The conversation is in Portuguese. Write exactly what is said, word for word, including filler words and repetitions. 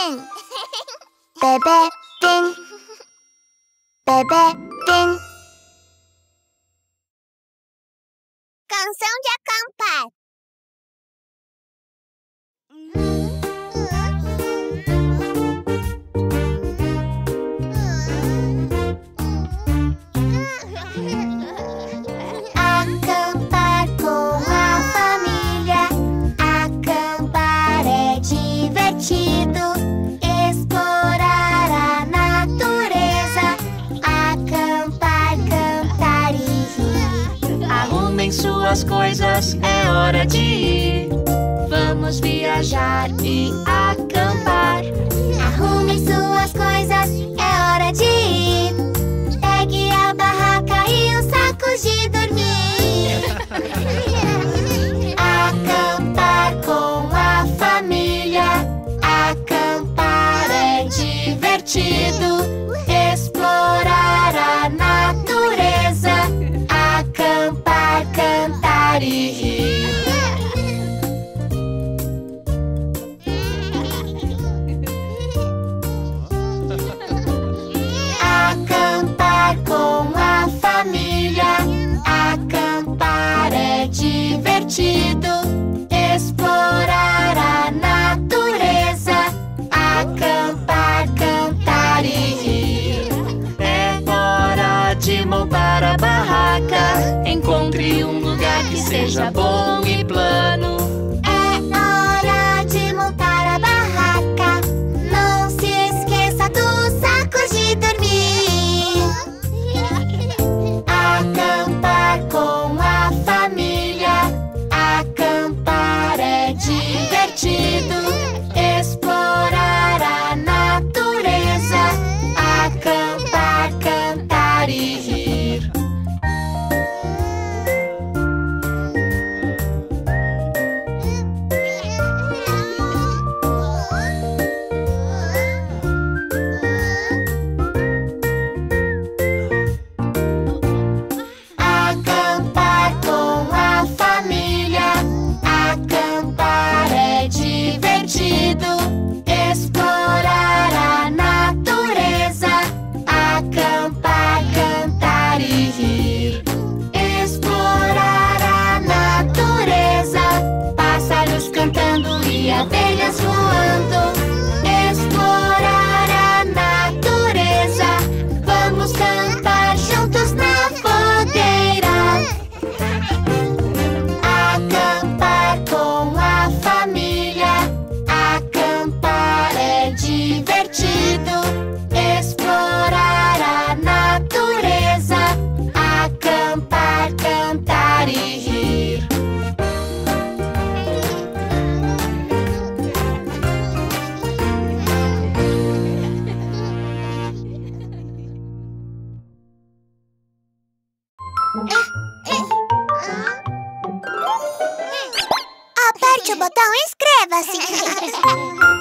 Tem. Bebê tem. Bebê tem. Canção de acampar. Acampar com a família. Acampar é divertido. Explorar a natureza. Acampar, cantar e rir. Arrumem suas coisas, é hora de ir. Vamos viajar e acampar. Arrume suas coisas, é hora de ir. Pegue a barraca e os sacos de dormir. Acampar com a família. Acampar é divertido. Explorar a natureza. Acampar, cantar e rir. Acampar com a família. Acampar é divertido. Explorar a natureza. Acampar, cantar e rir. É hora de montar a barraca. Encontre um lugar que seja bom e plano. É hora de montar a barraca. Não se esqueça dos sacos de dormir. Acampar com a família. Acampar é divertido. Explorar a natureza. Acampar, cantar e rir. Acampar com a família. Acampar é divertido. Explorar a natureza. Acampar, cantar e rir. Explorar a natureza. Pássaros cantando e abelhas voando. Explorar a natureza. Vamos cantar juntos na fogueira. Acampar com a família. Acampar é divertido. Explorar a natureza. Acampar, cantar e rir. Aperte o botão e inscreva-se.